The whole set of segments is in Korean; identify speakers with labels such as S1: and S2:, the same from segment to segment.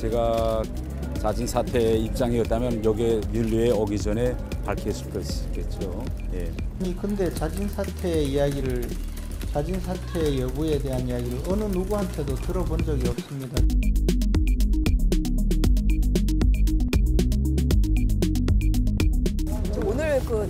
S1: 제가 자진 사퇴 입장이었다면 여기에 윤리에 오기 전에 밝혔을 것이겠죠. 예.
S2: 아니 근데 자진 사퇴 여부에 대한 이야기를 어느 누구한테도 들어본 적이 없습니다.
S3: 오늘 그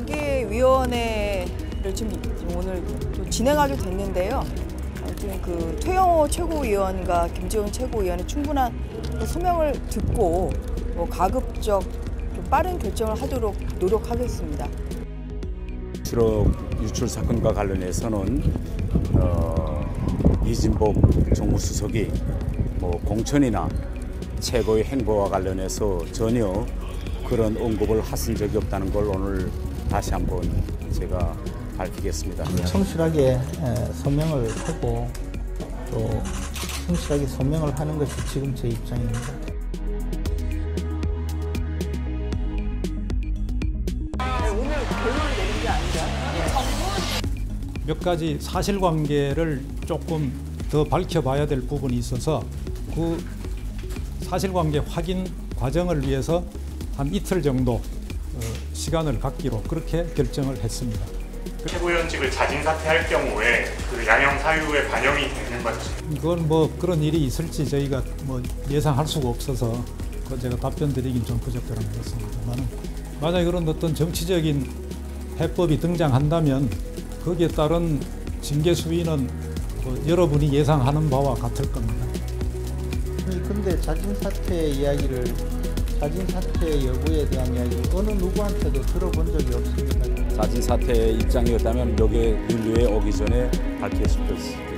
S3: 징계위원회를 지금 오늘 또 진행하게 됐는데요. 아무튼 그 퇴영호 최고위원과 김재원 최고위원의 충분한 소명을 듣고 가급적 빠른 결정을 하도록 노력하겠습니다.
S1: 실업 유출 사건과 관련해서는 이진복 정무수석이 공천이나 최고의 행보와 관련해서 전혀 그런 언급을 하신 적이 없다는 걸 오늘 다시 한번 제가 밝히겠습니다.
S2: 성실하게 소명을 하고 또 성실하게 소명을 하는 것이 지금 제 입장입니다.
S3: 오늘 결론을 내린 게 아니라
S4: 몇 가지 사실관계를 조금 더 밝혀봐야 될 부분이 있어서 그 사실관계 확인 과정을 위해서 한 이틀 정도 시간을 갖기로 그렇게 결정을 했습니다.
S5: 최고위원직을 자진 사퇴할 경우에 그 양형 사유에 반영이 되는 건지.
S4: 이건 그런 일이 있을지 저희가 예상할 수가 없어서 제가 답변 드리긴 좀 부적절한 것 같습니다만, 만약에 그런 어떤 정치적인 해법이 등장한다면 거기에 따른 징계 수위는 여러분이 예상하는 바와 같을 겁니다.
S2: 아니 근데 자진 사퇴 여부에 대한 이야기를 어느 누구한테도 들어본 적이 없습니다.
S1: 자진 사퇴 입장이었다면 여기에 윤리에 오기 전에 밝혔을 것이겠죠.